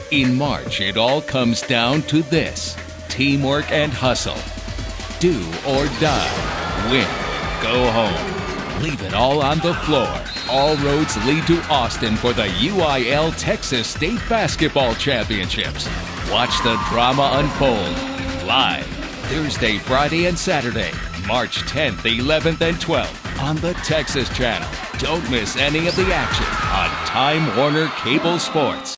In March, it all comes down to this: teamwork and hustle. Do or die. Win. Go home. Leave it all on the floor. All roads lead to Austin for the UIL Texas State Basketball Championships. Watch the drama unfold live Thursday, Friday, and Saturday, March 10th, 11th, and 12th on the Texas Channel. Don't miss any of the action on Time Warner Cable Sports.